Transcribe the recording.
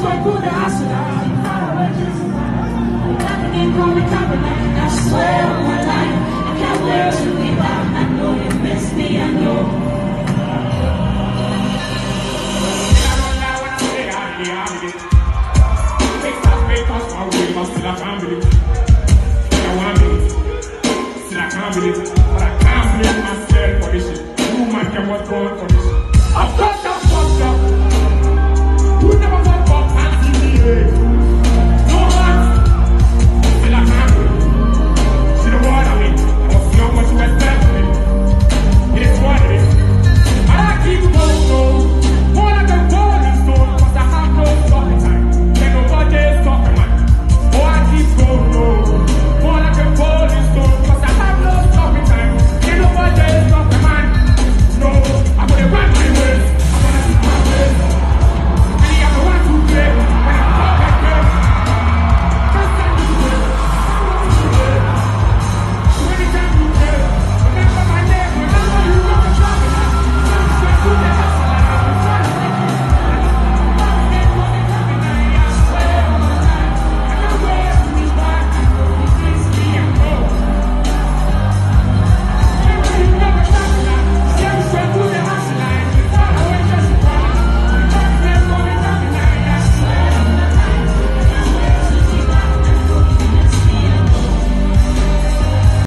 sweat through the hospital. I swear on my life, I can't wait to be back. I know you miss me, I know. Still I can't believe it. I want it. Still I can't believe it. But I can't blame myself for this shit. Woman can what's wrong for this shit.